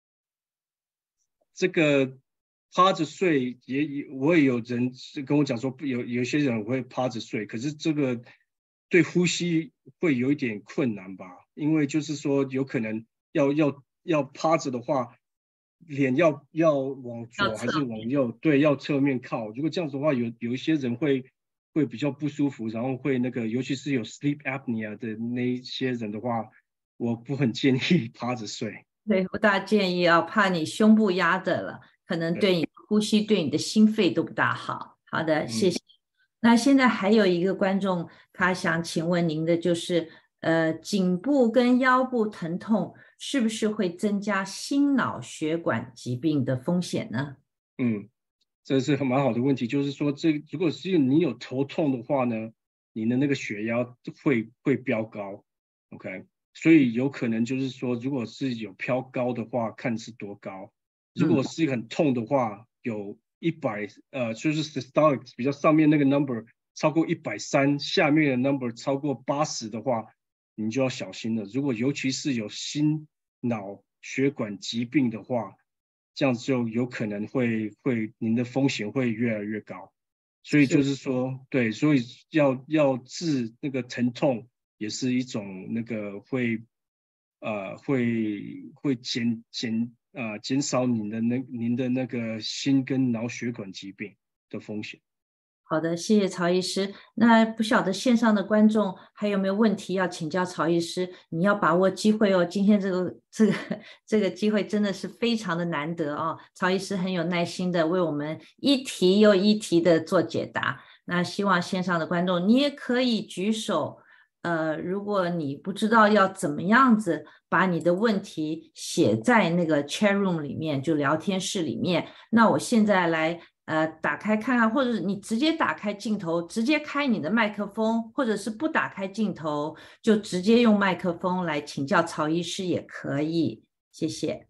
Speaker 2: 这个趴着睡也也我也有人是跟我讲说，有有些人会趴着睡，可是这个对呼吸会有一点困难吧？因为就是说有可能要要要趴着的话，脸要要往左还是往右？对，要侧面靠。如果这样子的话，有有一些人会会比较不舒服，然后会那个，尤其是有 sleep apnea 的那一些人的话，我不很建议趴着睡。
Speaker 1: 对，不大建议啊，怕你胸部压着了，可能对你的呼吸、对你的心肺都不大好。好的，谢谢。那现在还有一个观众，他想请问您的就是，呃，颈部跟腰部疼痛是不是会增加心脑血管疾病的风险呢？
Speaker 2: 嗯，这是很蛮好的问题，就是说，这如果是你有头痛的话呢，你的那个血压会会飙高，OK，所以有可能就是说，如果是有飙高的话，看是多高。如果是很痛的话，有一百呃，就是 systolic 比较上面那个 number 超过一百三，下面的 number 超过八十的话，你就要小心了。如果尤其是有心脑血管疾病的话，这样子就有可能会会您的风险会越来越高。所以就是说，对，所以要要治那个疼痛，也是一种那个会呃会会减减啊减少您的那您的那个心跟脑血管疾病的风险。
Speaker 1: 好的，谢谢曹医师。那不晓得线上的观众还有没有问题要请教曹医师？你要把握机会哦，今天这个这个这个机会真的是非常的难得哦。曹医师很有耐心的为我们一题又一题的做解答。那希望线上的观众你也可以举手，呃，如果你不知道要怎么样子把你的问题写在那个 chat room 里面，就聊天室里面，那我现在来。呃，打开看看，或者你直接打开镜头，直接开你的麦克风，或者是不打开镜头，就直接用麦克风来请教曹医师也可以。谢谢。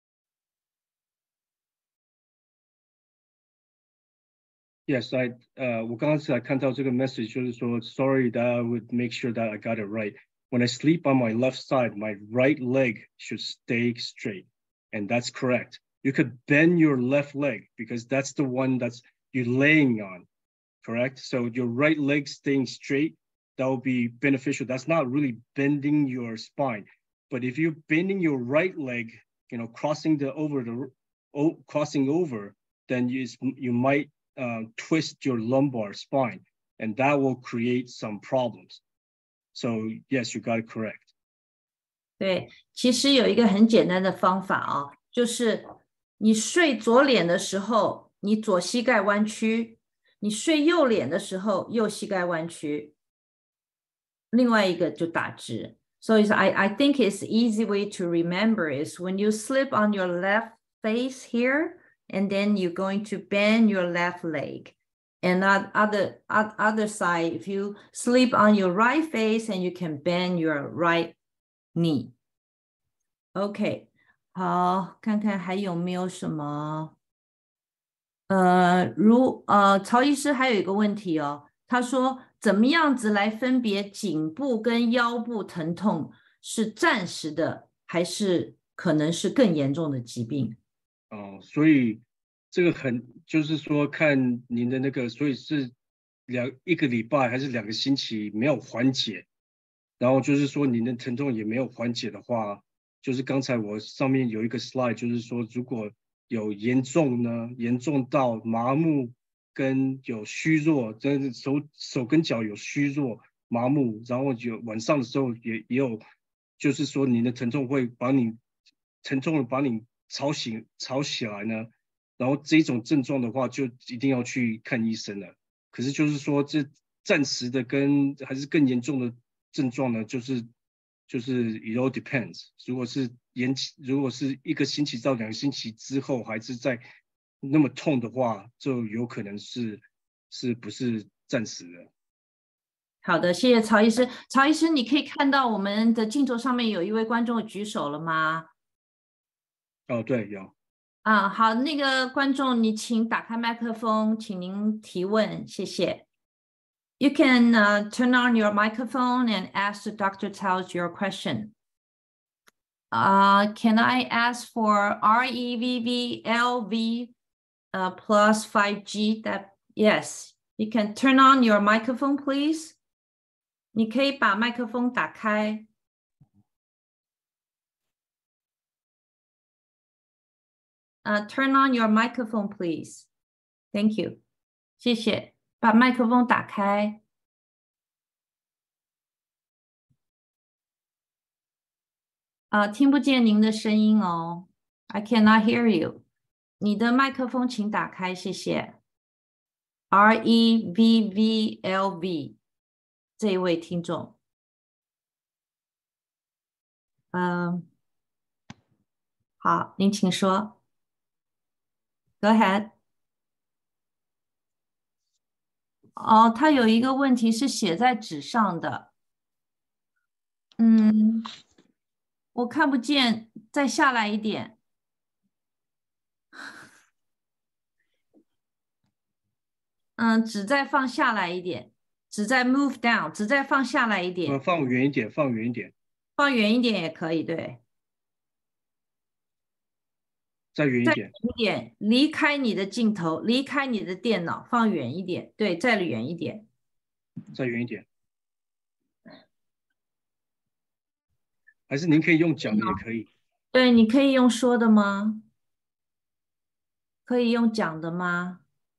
Speaker 2: Yes, I 呃，我刚刚才看到这个 message，就是说 ，Sorry that I would make sure that I got it right. When I sleep on my left side, my right leg should stay straight, and that's correct. You could bend your left leg because that's the one that's you're laying on, correct? So your right leg staying straight, that will be beneficial. That's not really bending your spine, but if you're bending your right leg, you know, crossing the over the oh, crossing over, then you you might uh, twist your lumbar spine, and that will create some problems. So yes, you got it correct.
Speaker 1: 对，其实有一个很简单的方法啊，就是你睡左脸的时候，你左膝盖弯曲；你睡右脸的时候，右膝盖弯曲。另外一个就打直。So it's, I, I think it's easy way to remember is when you sleep on your left face here, and then you're going to bend your left leg. And that other, other side, if you sleep on your right face, and you can bend your right knee. OK， 好，看看还有没有什么。 呃，如呃，曹医师还有一个问题哦，他说怎么样子来分别颈部跟腰部疼痛是暂时的，还是可能是更严重的疾病？
Speaker 2: 哦，所以这个很就是说看您的那个，所以是两一个礼拜还是两个星期没有缓解，然后就是说您的疼痛也没有缓解的话，就是刚才我上面有一个 slide，就是说如果有严重呢，严重到麻木跟有虚弱，真的手手跟脚有虚弱、麻木，然后有晚上的时候也也有，就是说您的疼痛会把你疼痛的把你吵醒吵起来呢，然后这种症状的话就一定要去看医生了。可是就是说这暂时的跟还是更严重的症状呢，就是就是 it all depends。如果是延期，如果是一个星期到两个星期之后还是在那么痛的话，就有可能是是不是暂时的。
Speaker 1: 好的，谢谢曹医师。曹医师，你可以看到我们的镜头上面有一位观众举手了吗？
Speaker 2: 哦，对，有。
Speaker 1: 啊，好，那个观众，你请打开麦克风，请您提问，谢谢。You can uh, turn on your microphone and ask the doctor tells your question. Uh, can I ask for R E V V L V uh, plus five G? That yes, you can turn on your microphone, please. 你可以把麦克风打开。Uh, turn on your microphone, please. Thank you. 谢谢。把麦克风打开。啊，听不见您的声音哦。I cannot hear you. 你的麦克风请打开，谢谢。R E V V L V 这一位听众，嗯，好，您请说。Go ahead。哦，他有一个问题是写在纸上的，嗯，我看不见，再下来一点。嗯，纸再放下来一点，纸再 move down，纸再放下来一
Speaker 2: 呃，
Speaker 1: 点，
Speaker 2: 放远一点，放远一点，
Speaker 1: 放远一点也可以，对。再远
Speaker 2: 再远一点，
Speaker 1: 一点，离开你的镜头，离开你的电脑，放远一点，对，再远一点。
Speaker 2: 再远一点。还是您可以用讲的也可以。
Speaker 1: 对，你可以用说的吗？可以用讲的吗？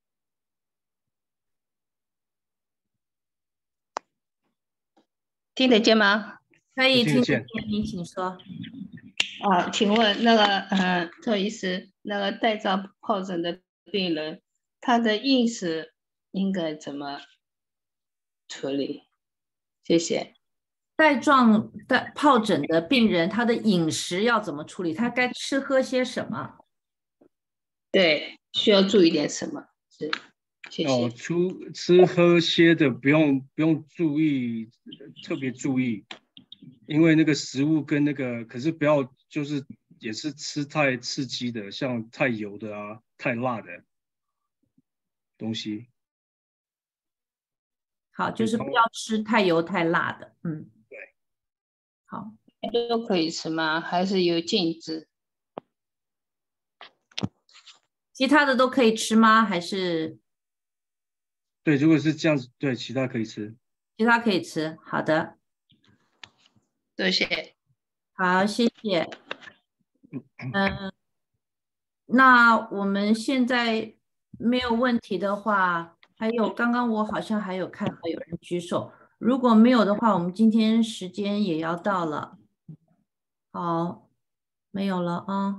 Speaker 3: 听得见吗？
Speaker 1: 可以听得
Speaker 2: 听得见。
Speaker 1: 见，您请说。
Speaker 3: 啊，请问那个呃，特医师，那个带状疱疹的病人，他的饮食应该怎么处理？谢谢。
Speaker 1: 带状的疱疹的病人，他的饮食要怎么处理？他该吃喝些什么？
Speaker 3: 对，需要注意点什么？是，谢谢。
Speaker 2: 哦，出吃喝些的不用不用注意，特别注意，因为那个食物跟那个，可是不要就是也是吃太刺激的，像太油的啊、太辣的东西。
Speaker 1: 好，就是不
Speaker 2: 然后
Speaker 1: 要吃太油太辣的。嗯，
Speaker 2: 对，
Speaker 1: 好，
Speaker 3: 都可以吃吗？还是有禁止？
Speaker 1: 其他的都可以吃吗？还是
Speaker 2: 对，如果是这样子，对，其他可以吃。
Speaker 1: 其他可以吃？好的，
Speaker 3: 多谢。
Speaker 1: 好，谢谢。嗯，那我们现在没有问题的话，还有刚刚我好像还有看到有人举手，如果没有的话，我们今天时间也要到了。好，没有了啊。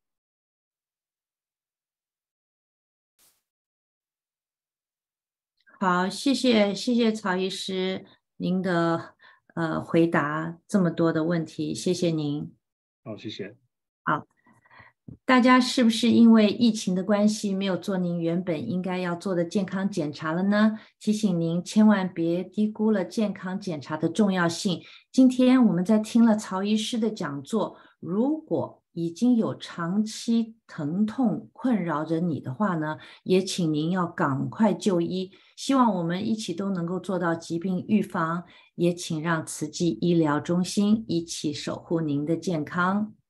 Speaker 1: 好，谢谢谢谢曹医师您的呃回答这么多的问题，谢谢您。
Speaker 2: 好，谢谢。
Speaker 1: 好，大家是不是因为疫情的关系，没有做您原本应该要做的健康检查了呢？提醒您千万别低估了健康检查的重要性。今天我们在听了曹医师的讲座，如果已经有长期疼痛困扰着你的话呢，也请您要赶快就医。希望我们一起都能够做到疾病预防，也请让慈济医疗中心一起守护您的健康。